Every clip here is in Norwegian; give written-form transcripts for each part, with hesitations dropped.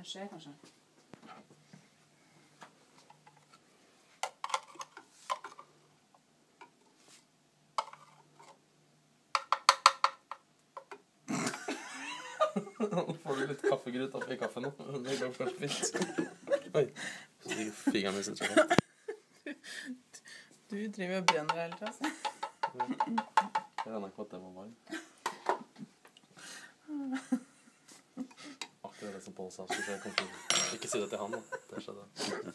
En skje, kanskje. Nå får du litt kaffegrut oppi kaffen nå. Det går kanskje fint. Oi, så de fingeren min sitter sånn. Du driver og brenner hele tiden. Jeg regner ikke på at det var varm. Akkurat det som Paul sa, skulle jeg komme til. Ikke si det til han da. Det skjedde.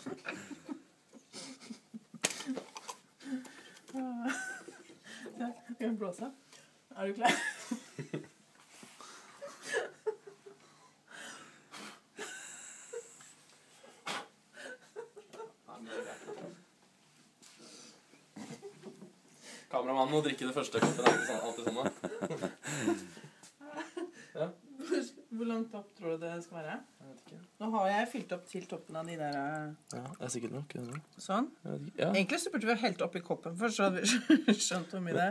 Skal vi blåse? Er du klar? Kameramannen må drikke det første koppen. Det er ikke alltid sånn da. Ja. Hvor langt opp tror du det skal være? Jeg vet ikke. Nå har jeg fylt opp til toppen av de der... Ja, det er sikkert nok. Eller? Sånn. Jeg vet ikke. Ja. Egentlig så burde vi ha helt opp i koppen først, så hadde vi skjønt hvor mye det er.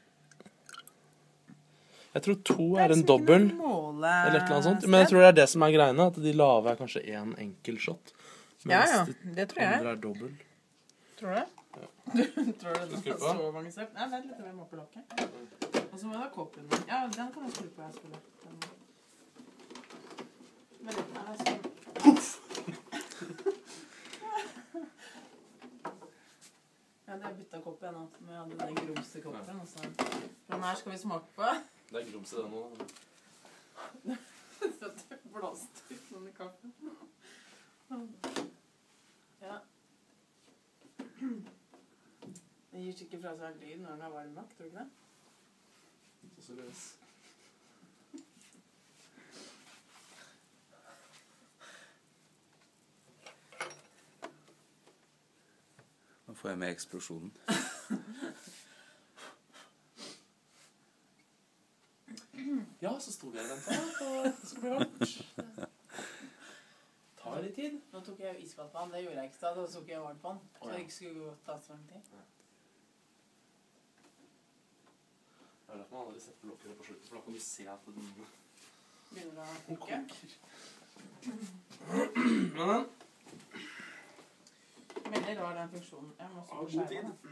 Jeg tror 2 er en dobbel, eller et eller annet sånt. Men jeg tror det er det som er greiene, at de lave er kanskje en enkel shot. Ja, det tror jeg. Andre er dobbel. Tror du det? Ja. Tror du det er så mange step? Nei, vent litt, jeg må på lokket. Og så må jeg ha koppen. Ja, den kan jeg skru på, jeg spiller. Vent litt, nei, jeg skal... Puff! Ja, det er byttet kopp igjen nå, som jeg hadde den grumste koppen. For den her skal vi smake på. Det er grums i det nå. Så det blåst ut noen i kaffen. Ja. Den gir sikkert fra seg lyd når den er varm nok, tror du ikke det? Så løs. Nå får jeg med eksplosjonen. Ja, så sto jeg i den for det skal bli varmt. Tar litt tid. Nå tok jeg iskaldt vann, det gjorde jeg ikke da, da tok jeg varmt vann. Så det ikke skulle gå ta så lang tid. Det er derfor man aldri setter lokket på slutten, for da kan du se at den Begynner å koke. Men Veldig rar den funksjonen. Jeg må også god skjære tid. den.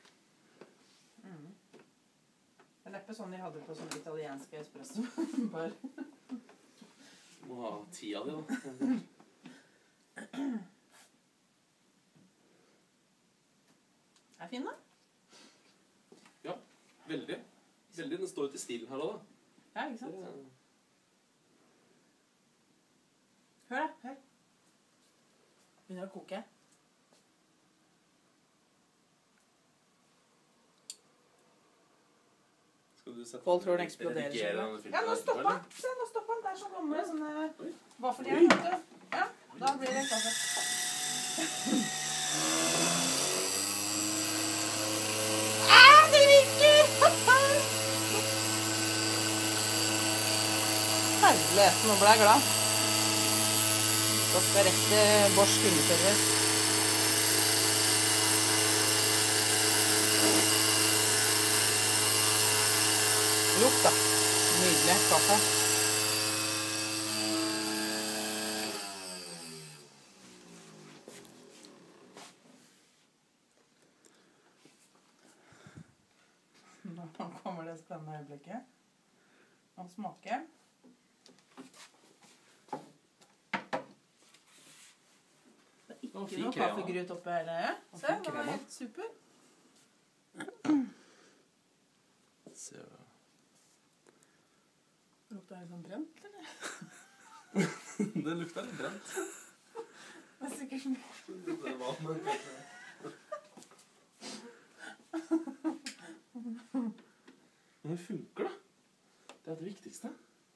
Det er neppe sånn de hadde på sånne italienske espresso. Bare. Må ha 10 av de da. Er fin da? Ja, veldig. Veldig, den står jo til stilen her da. Ja, ikke sant? Hør da, hør. Begynner å koke. Skal du sette... Folk tror den eksploderer. Ja, nå stopper den. Se, nå stopper den. Det er sånn gamle sånne vaffeljern, vet du. Ja, da blir det kaffe. Det virker! Herlighet, nå ble jeg glad. Da skal jeg rett til Bosch kundeservice. Lukt da. Nydelig kaffe. Nå kommer det spennende øyeblikket. Nå smaker. Det er ikke noe kaffegrut oppi hele. Se, det var helt super. Se. Lukter det sånn brent, eller? Det lukter litt brent. Det er sikkert sånn. Det var vann. Men det funker da. Det er det viktigste.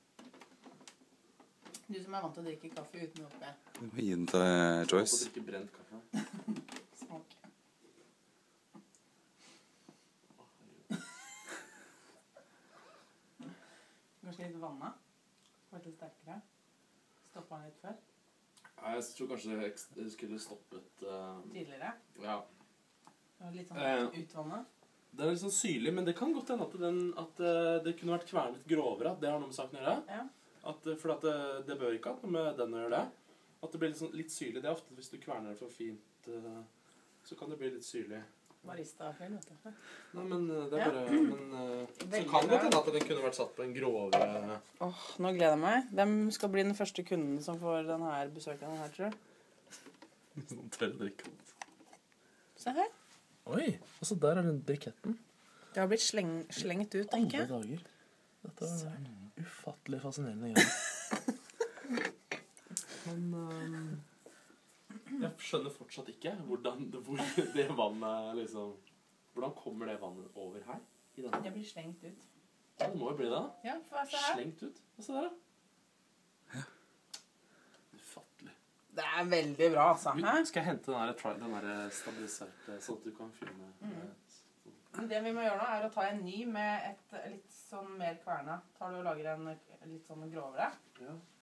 Du som er vant til å drikke kaffe uten oppi. Du må gi den til Jeg Joyce. må drikke brent kaffe. Smak. Kanskje litt vannet. Vært litt sterkere. Stoppet den litt før. Nei, jeg tror kanskje jeg skulle stoppet... Tidligere. Ja. Det var litt sånn utvannet. Det er litt sånn syrlig, men det kan godt hende at det kunne vært kvernet grovere. Det har noe med saken å gjøre. Ja. For det bør ikke ha noe med den å gjøre det. At det blir litt syrlig. Det er ofte hvis du kverner det for fint, så kan det bli litt syrlig. Barista-feil, vet du. Nei, men det er bare... så kan det hende at den kunne vært satt på en grovere... Nå gleder jeg meg. Hvem skal bli den første kunden som får besøke den her, tror du? Sånn tørre drikke. Se her. Oi, altså der er den briketten. Det har blitt slengt ut, tenker jeg. Alle dager. Dette var ufattelig fascinerende greier. Men jeg skjønner fortsatt ikke hvor det vannet liksom... Hvordan kommer det vannet over her? Det blir slengt ut. Ja, det må jo bli det da. Ja, for se her. Slengt ut. Hva se der da? Ufattelig. Det er veldig bra, altså. Skal jeg hente den der stabiliserte, sånn at du kan filme? Det vi må gjøre nå er å ta en ny med et litt sånn mer kverna. Tar du og lager en litt sånn grovere? Ja.